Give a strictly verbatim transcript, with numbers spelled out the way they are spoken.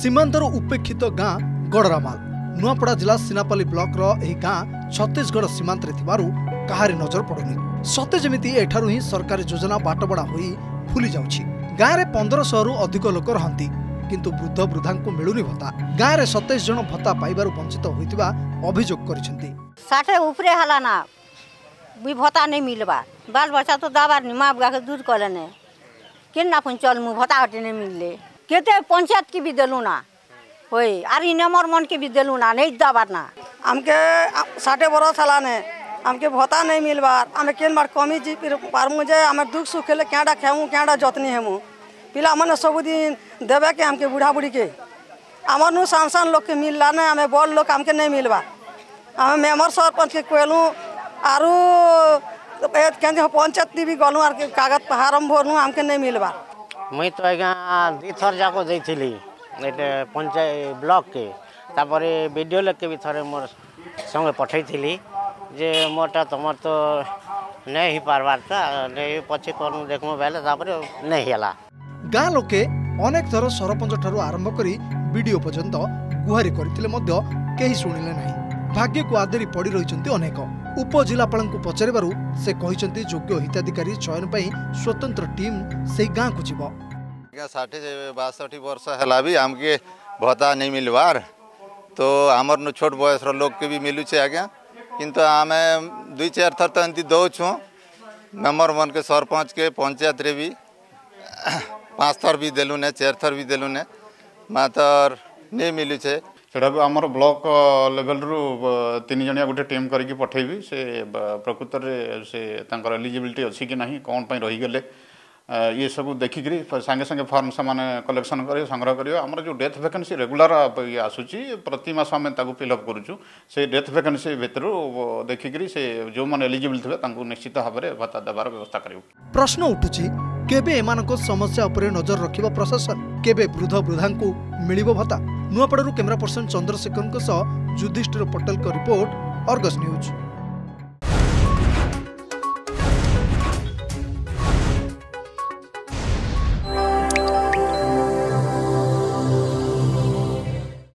सीमांतर उपेक्षित गाँ गड़रामाल नुआपड़ा जिला सीनापाली ब्लॉक रो एही गाँ छत्तीसगढ़ सीमांत कहारी नजर पड़ुनी सते जमिति एठारु ही सरकारी योजना बाटबड़ा होई फुली जाउछि। गाँव में पंद्रह सौ रु अधिक लोक रहंती किंतु वृद्ध वृद्धा को मिलुनी भत्ता। गाँव में सतैश जन भत्ता पाइबारु वंचित होइतिबा अभियोग करिसेंती। साठे ऊपरे हला ना भी भत्ता नहीं मिलबा बाल बच्चा तो दाबार निमा बुआ के दूध कलेने केन ना अपन चल मु भत्ता हटे नहीं मिलले केते पंचायत की भी देलु ना होई आरी नंबर मन के भी देलु ना नहीं दाबार ना हमके साठे बरस हला ने हमके भत्ता नहीं मिलबार हमें केन बार कमी जी पार मुझे हमें दुख सुख खेले क्याडा खेमु क्याडा जतनी हेमु पिला मन सब दिन देवे के हमके बुढ़ा बुढ़ी के आमर नु सांसन लोग के मिलला ने हमें बड़ लोग हमके नहीं मिलबा हमें मेमर सरपंच के कहलू आरु पंचायत भी गलू आर कागज फारम भरनु हमके नहीं मिलबा। मुई तो आज्ञा दी थर जाको देइथिली पंचायत ब्लॉक के तापरे वीडियो लोग के भी थरे मोर संगे पठैथिली जे मोटा तुमर तो नहीं ही पारबार था नहीं पछे करू देखमो बेले तापरे नहीं हला। गाँ लोके अनेक थर सरपंच ठारू आरंभ करी वीडियो पर्यंत गुहारी करथिले मध्य केही सुनिले नाही। भाग्य को आदेरी पड़ी रहिचंती अनेक उपजिलापाल को पचारिबारु से कहिचंती योग्य हिताधिकारी चयन पई स्वतंत्र टीम से गाँ को जीव। षाठी बासठी वर्ष है भी आमके भत्ता नहीं मिलवार तो आमर नु छोट बयस लोग के भी मिलुचे आज्ञा किंतु आमे दुई चार थर तो एमती दौछू मेम्बर मन के सरपंच के पंचायत रे भी पाँच थर भी देलु ने चार थर भी देलु ने मातर नहीं मिलुचे सेटा आमर ब्लॉक लेवल रु तीन जणिया गोटे टीम करके पठेबी से प्रकृत से तांकर एलिजिबिलिटी अच्छी कि नहीं कौन पर रही गले ये सब देखिकी सांगे सांगे फॉर्म से कलेक्शन कर संग्रह कर आमर जो डेथ वैकेंसी रेगुलर ये आसूची प्रति मास आम फिलअप करुचु से डेथ वैकेंसी भितर देखिकी से जो मैंने एलिजिबल थे निश्चित भाव में भत्ता देवार व्यवस्था कर। प्रश्न उठुची केबे एमानको समस्या उपरे नजर रखिबो प्रशासन केबे वृद्ध वृद्धा को मिलिबो भत्ता। नुआपड़ारू कैमरा पर्सन चंद्रशेखर युधिष्ठिर पटेल को रिपोर्ट अर्गस न्यूज।